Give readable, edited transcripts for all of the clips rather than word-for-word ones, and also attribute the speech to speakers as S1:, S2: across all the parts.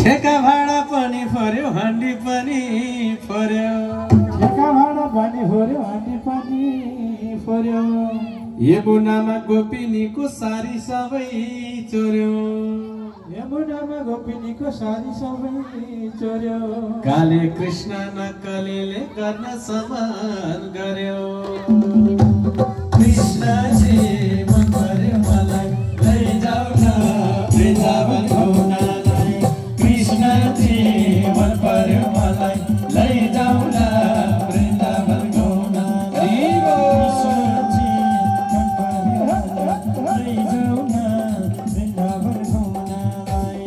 S1: ठेका भाडा पनि पर्यो हन्डी पनि पर्यो
S2: ठेका भाडा पनि पर्यो हन्डी पनि पर्यो
S1: यमुनामा गोपिनीको सारी सबै चोर्यो
S2: यमुनामा गोपिनीको सारी सबै चोर्यो
S1: काले कृष्ण नकलीले गर्न समान गर्यो कृष्णजी मन पर्यो मलाई लैजाऊ न वृन्दावन घुम्नलाई कृष्णजी मन पर्यो मलाई लैजाऊ न वृन्दावन घुम्नलाई
S2: कृष्णजी मन पर्यो लैजाऊ न वृन्दावन घुम्नलाई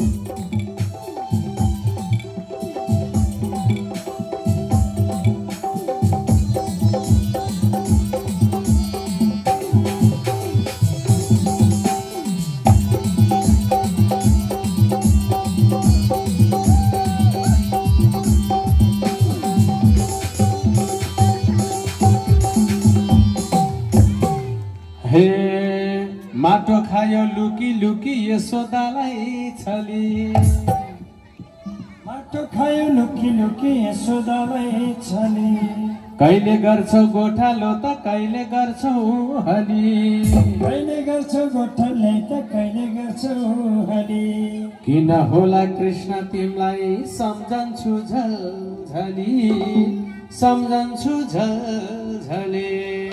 S1: हे माटो खायो लुकी लुकी यशोदालाई छली
S2: माटो खायो लुकी लुकी यशोदालाई छली
S1: कहिले गर्छौ गोठालो त कहिले गर्छौ हली
S2: कहिले गर्छौ गोठाले त कहिले गर्छौ हली
S1: किन होला कृष्ण तिमीलाई सम्झन्छु झल झली सम्झन्छु झल झले